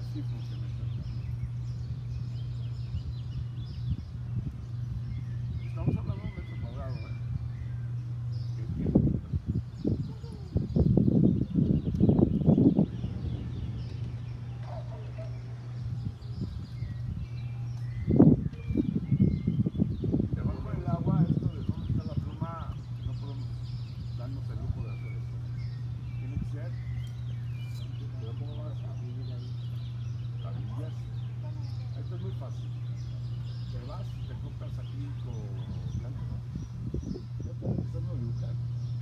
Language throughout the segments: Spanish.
sí funciona exactamente. Estamos hablando de un metro cuadrado, ¿eh? Que tiene. Debajo del agua, esto de dónde está la pluma, no podemos darnos el lujo de hacer eso. Tiene que ser. Pero ¿cómo vas a vivir ahí? Cabillas. Esto es muy fácil. Te vas y te compras acrílico blanco. Ya estás empezando a dibujar.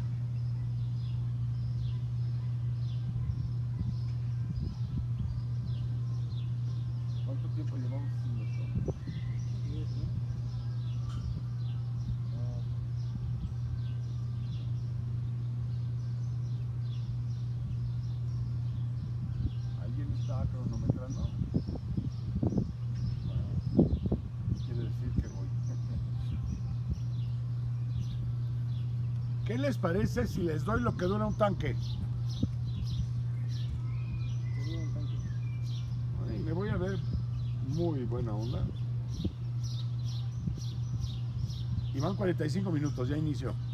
¿Cuánto tiempo llevamos haciendo esto? 10, ¿no? ¿Alguien está cronometrando? Bueno, quiere decir que voy. ¿Qué les parece si les doy lo que dura un tanque? Ay, me voy a ver muy buena onda. Y van 45 minutos, ya inicio.